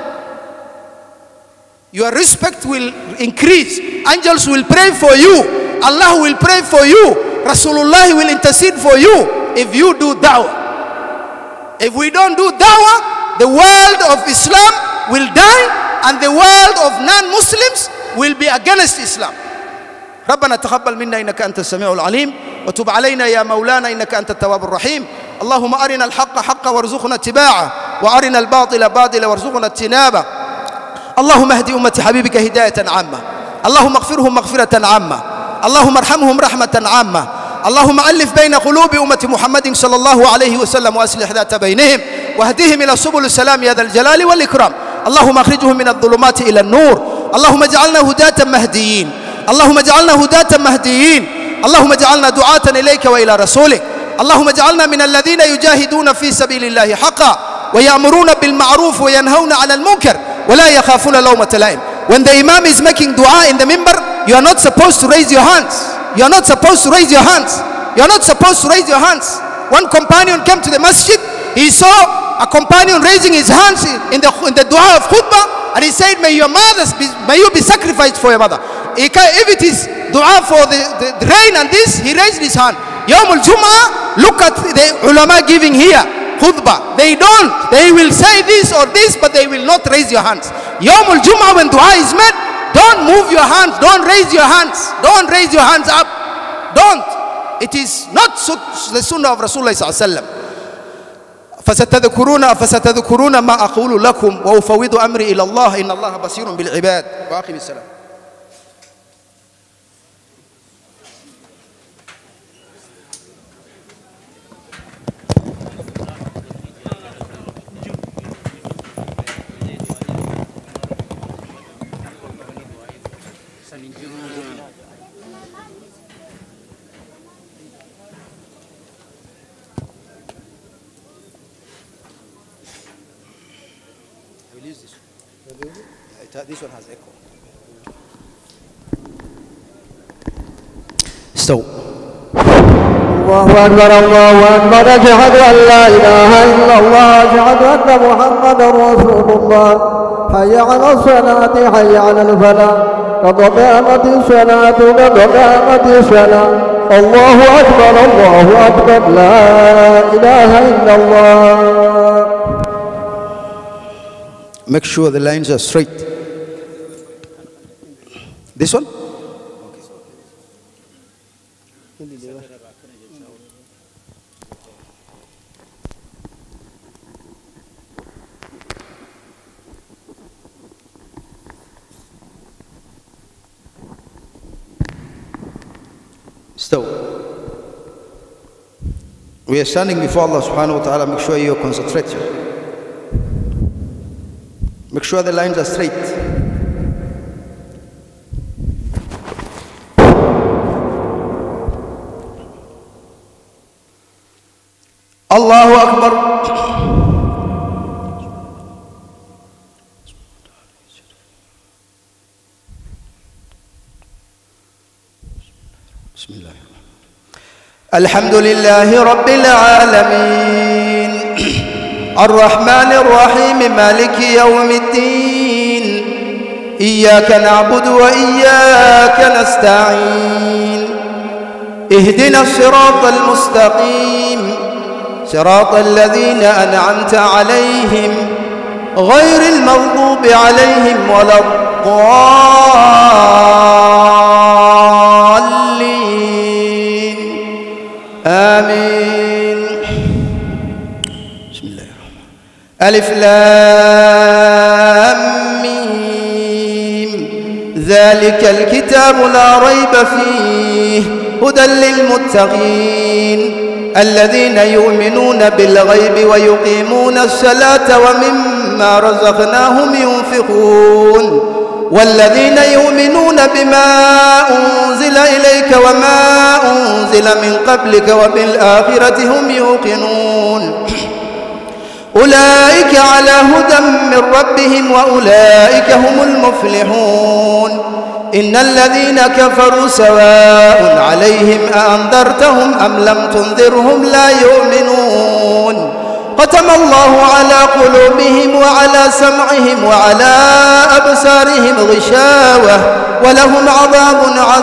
Your respect will increase. Angels will pray for you. Allah will pray for you. Rasulullah will intercede for you if you do da'wah. If we don't do da'wah, the world of Islam will die and the world of non-Muslims will be against Islam. ربنا تقبل منا إنك أنت السميع العليم وتب علينا يا مولانا إنك أنت التواب الرحيم. اللهم أرنا الحق حقا وارزقنا اتباعه وأرنا الباطل باطلا وارزقنا اجتنابه. اللهم اهد أمة حبيبك هداية عامة. اللهم اغفرهم مغفرة عامة. اللهم ارحمهم رحمة عامة. اللهم ألف بين قلوب أمة محمد صلى الله عليه وسلم وأصلح ذات بينهم واهدهم إلى سبل السلام يا ذا الجلال والإكرام. اللهم اخرجهم من الظلمات إلى النور. اللهم اجعلنا هداة مهديين. اللهم اجعلنا هداة مهديين. اللهم اجعلنا دعاة إليك وإلى رسولك. اللهم اجعلنا من الذين يجاهدون في سبيل الله حقا ويأمرون بالمعروف وينهون عن المنكر ولا يخافون لومة لائم. When the Imam is making dua in the minbar, you are not supposed to raise your hands. You are not supposed to raise your hands. You are not supposed to raise your hands. One companion came to the masjid. He saw a companion raising his hands in the dua of khutbah, and he said, may you be sacrificed for your mother. If it is dua for the rain and this, he raised his hand. Yawm al-Jum'ah, look at the ulama giving here khutbah. They will say this or this, but they will not raise your hands. Yawm al-Jum'ah, when dua is made, don't move your hands, don't raise your hands, don't raise your hands up, don't. It is not the sunnah of Rasulullah sallallahu alaihi wasallam. فستذكرون ما أقول لكم وأفوض أمري إلى الله إن الله بصير بالعباد. وأقم السلام. This one has echo. استو. الله أكبر الله أكبر. أشهد أن لا إله إلا الله. أشهد أن محمدا رسول الله. حي على الصلاة حي على الفلاح. قد قامت الصلاة قد قامت الصلاة. الله أكبر الله أكبر. لا إله إلا الله. Make sure the lines are straight. This one? So, we are standing before Allah subhanahu wa ta'ala. Make sure you concentrate. Make sure the lines are straight. Allahu Akbar. Bismillah. Alhamdulillahi Rabbil Alameen. الرحمن الرحيم مالك يوم الدين. إياك نعبد وإياك نستعين. اهدنا الصراط المستقيم صراط الذين أنعمت عليهم غير المغضوب عليهم ولا الضالين. آمين. ألف لام ميم. ذلك الكتاب لا ريب فيه هدى للمتقين الذين يؤمنون بالغيب ويقيمون الصلاة ومما رزقناهم ينفقون والذين يؤمنون بما أنزل إليك وما أنزل من قبلك وبالآخرة هم يوقنون أولئك على هدى من ربهم وأولئك هم المفلحون. إن الذين كفروا سواء عليهم أأنذرتهم أم لم تنذرهم لا يؤمنون. ختم الله على قلوبهم وعلى سمعهم وعلى أبصارهم غشاوة ولهم عذاب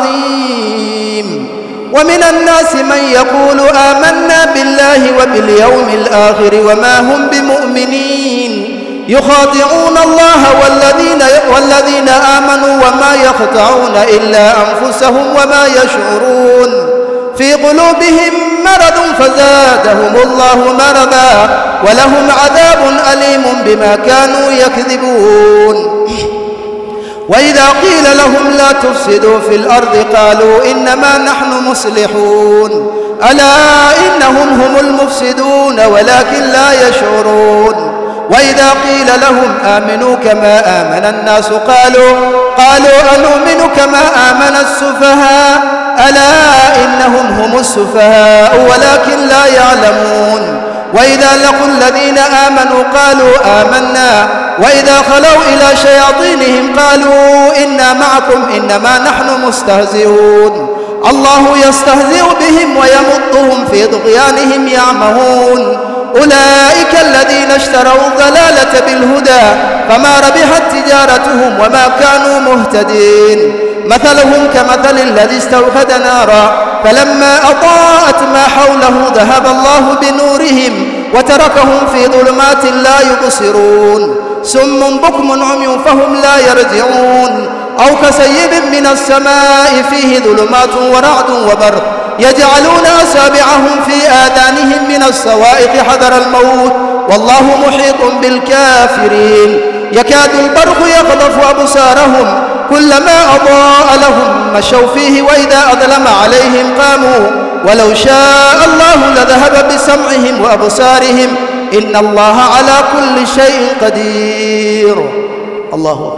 عظيم. ومن الناس من يقول آمنا بالله وباليوم الآخر وما هم بمؤمنين يخادعون الله والذين آمنوا وما يخدعون إلا أنفسهم وما يشعرون. في قلوبهم مرض فزادهم الله مرضا ولهم عذاب أليم بما كانوا يكذبون. وإذا قيل لهم لا تفسدوا في الأرض قالوا إنما نحن مصلحون ألا إنهم هم المفسدون ولكن لا يشعرون. وإذا قيل لهم آمنوا كما آمن الناس قالوا أنؤمن كما آمن السفهاء ألا إنهم هم السفهاء ولكن لا يعلمون. وإذا لقوا الذين آمنوا قالوا آمنا وإذا خلوا إلى شياطينهم قالوا إنا معكم إنما نحن مستهزئون. الله يستهزئ بهم ويمدهم في طغيانهم يعمهون. أولئك الذين اشتروا الضلالة بالهدى فما ربحت تجارتهم وما كانوا مهتدين. مثلهم كمثل الذي استوقد نارا فلما أضاءت ما حوله ذهب الله بنورهم وتركهم في ظلمات لا يبصرون. سم بكم عمي فهم لا يرجعون. أو كسيب من السماء فيه ظلمات ورعد وبرق يجعلون أصابعهم في آذانهم من الصواعق حذر الموت والله محيط بالكافرين. يكاد البرق يخطف أبصارهم كلما أضاء لهم مشوا فيه وإذا أظلم عليهم قاموا ولو شاء الله لذهب بسمعهم وأبصارهم إن الله على كل شيء قدير. الله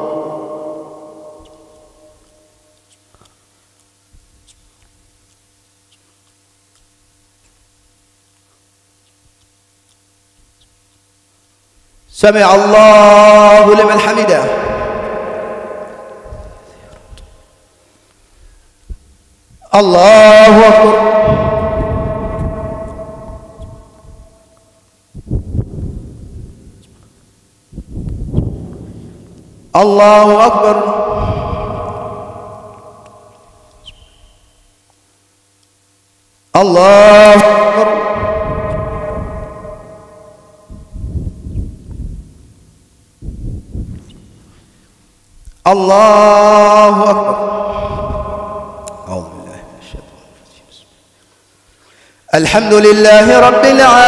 سمع الله لمن حمده. الله أكبر الله أكبر الله أكبر الله أكبر. أعوذ بالله من الشيطان الرجيم. الحمد لله رب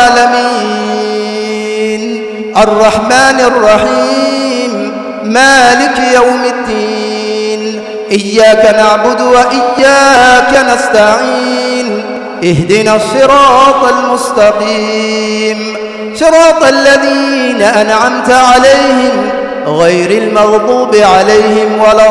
العالمين الرحمن الرحيم مالك يوم الدين إياك نعبد وإياك نستعين اهدنا الصراط المستقيم صراط الذين أنعمت عليهم غير المغضوب عليهم ولا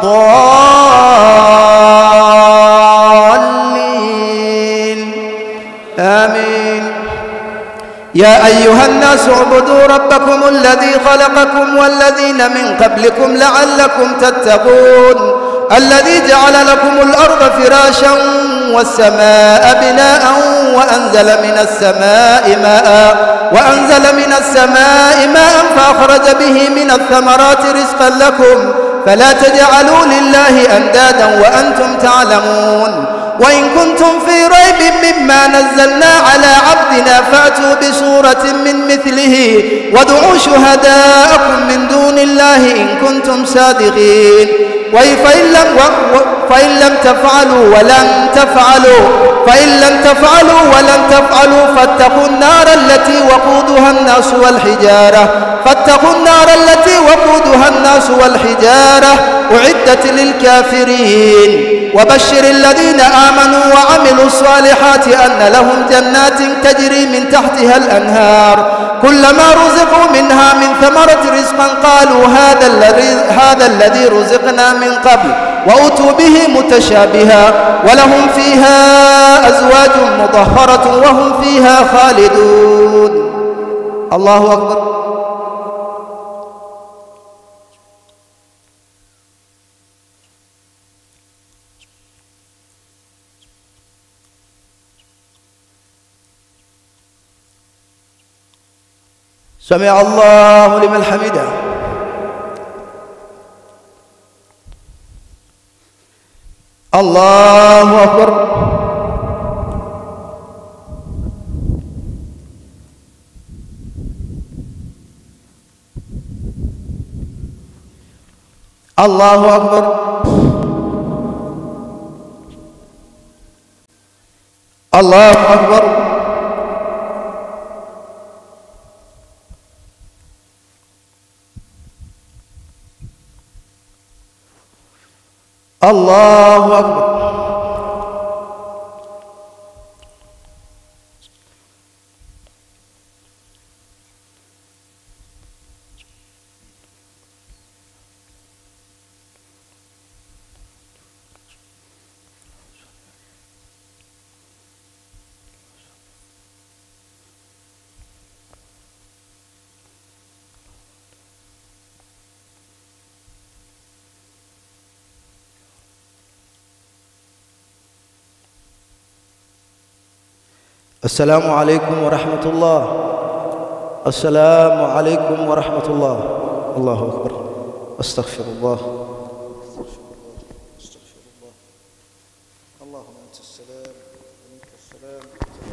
الضالين آمين. يا أيها الناس اعبدوا ربكم الذي خلقكم والذين من قبلكم لعلكم تتقون الذي جعل لكم الأرض فراشا والسماء بناء وأنزل من السماء ماء فأخرج به من الثمرات رزقا لكم فلا تجعلوا لله أندادا وأنتم تعلمون. وإن كنتم في ريب مما نزلنا على عبدنا فأتوا بسورة من مثله وادعوا شهداءكم من دون الله إن كنتم صادقين. فإن لم تفعلوا ولن تفعلوا فاتقوا النار التي وقودها الناس والحجارة أعدت للكافرين. وبشر الذين آمنوا وعملوا الصالحات أن لهم جنات تجري من تحتها الأنهار كلما رزقوا منها من ثمرة رزقا قالوا هذا الذي رزقنا من قبل وأتوا به متشابها ولهم فيها أزواج مطهرة وهم فيها خالدون. الله أكبر. سمع الله لمن حمده. الله أكبر. الله أكبر. الله أكبر. الله أكبر. السلام عليكم ورحمة الله. السلام عليكم ورحمة الله. الله أكبر. أستغفر الله. اللهم أنت السلام ومنك السلام.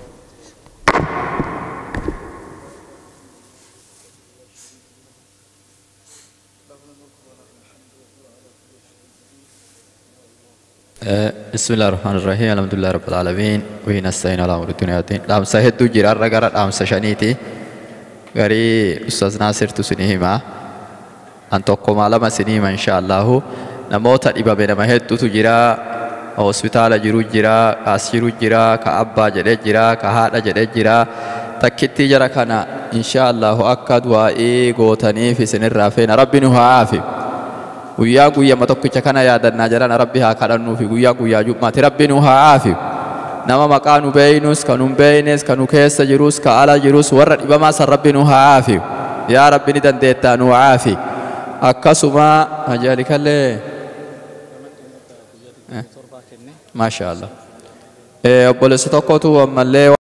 بسم الله الرحمن الرحيم الحمد لله رب العالمين وهي نستعين على أمور الدنيا والدين. دام سهدو جرار رجال دام سشانيتي غري أستاذ ناصر تسنيهما أن تقوم على ما سنيما إن شاء الله نموت إبا بين ما هدو تجرا hospitaala jiru jira, as jiru jira, ka abbaa jedhee jira, ka haadha jedhee jira. Takkittii jara kana inshaallahu akka du'aa'ii gootaniif isinirraa feena rabbi nu haa aafi. Guyyaa guyyama tokkicha kana yaadannaa jarana rabbi haa kadhannuufi guyyaa guyyaa jummaati rabbi nu haa aafi. Nama maqaa nu beeynus, ka nu beeynes, ka nu keessa jirus, ka ala jirus warra dhibamaa san rabbi nu haa aafi. Yaa rabbi ni dandeettaa nu aafi. Akkasuma ajaalikalee maashaallah obboleessa tokkotu ammallee